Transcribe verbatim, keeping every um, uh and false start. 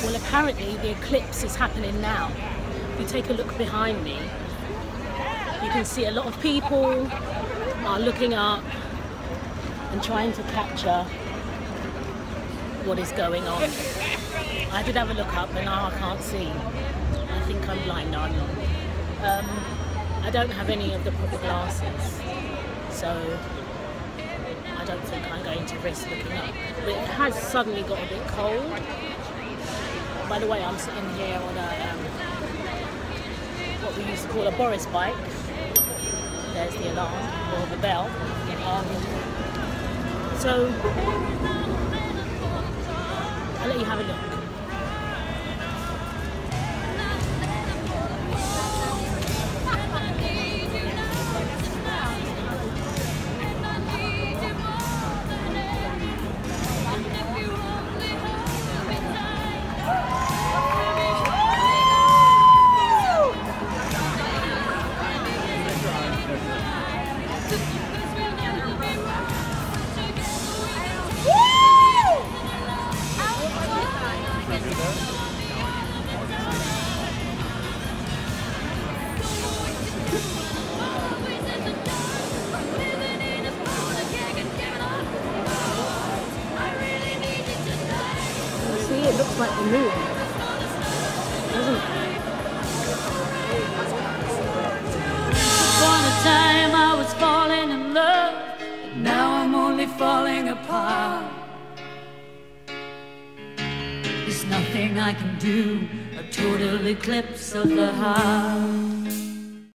Well, apparently the eclipse is happening now. If you take a look behind me, you can see a lot of people are looking up and trying to capture what is going on. I did have a look up, but now I can't see. I think I'm blind. No, I'm not. Um, I don't have any of the proper glasses, so I don't think I'm going to risk looking up. But it has suddenly got a bit cold. By the way, I'm sitting here on a um, what we used to call a Boris bike. There's the alarm, or the bell. Um, so I'll let you have a look. It looks like the moon, doesn't it? Upon a time I was falling in love, and now I'm only falling apart. There's nothing I can do, a total eclipse of the heart.